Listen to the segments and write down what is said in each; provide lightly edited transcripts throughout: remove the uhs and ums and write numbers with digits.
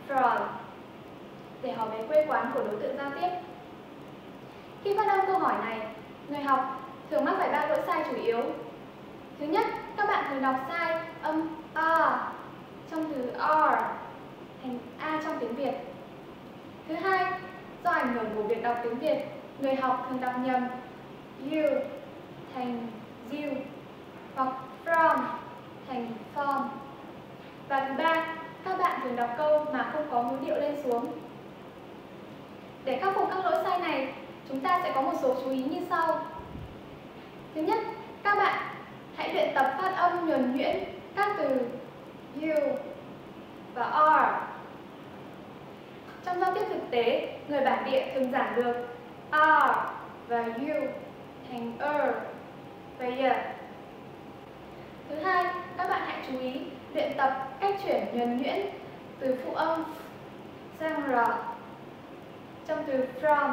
from để hỏi về quê quán của đối tượng giao tiếp. Khi phát âm câu hỏi này, người học thường mắc phải 3 lỗi sai chủ yếu. Thứ nhất, các bạn thường đọc sai âm a trong từ are thành a trong tiếng Việt. Thứ hai, do ảnh hưởng của việc đọc tiếng Việt, người học thường đọc nhầm you thành you hoặc from thành from. Và thứ ba, các bạn thường đọc câu mà không có ngữ điệu lên xuống. Để khắc phục các lỗi sai này, chúng ta sẽ có một số chú ý như sau. Thứ nhất, các bạn hãy luyện tập phát âm nhuần nhuyễn các từ you và are. Trong giao tiếp thực tế, người bản địa thường giảng được are và you thành và yeah. Thứ hai, các bạn hãy chú ý luyện tập cách chuyển nhuần nhuyễn từ phụ âm sang r trong từ from,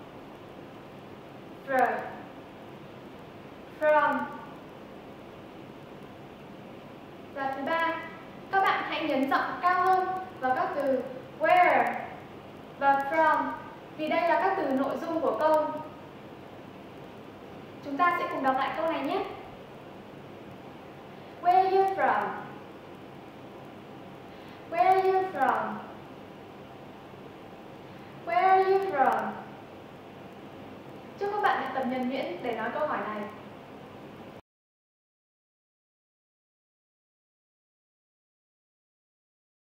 from. Và thứ ba, các bạn hãy nhấn giọng cao hơn vào các từ where và from vì đây là các từ nội dung của câu. Chúng ta sẽ cùng đọc lại câu này nhé. Where are you from? Where are you from? Where are you from? Chúc các bạn luyện tập nhuần nhuyễn để nói câu hỏi này.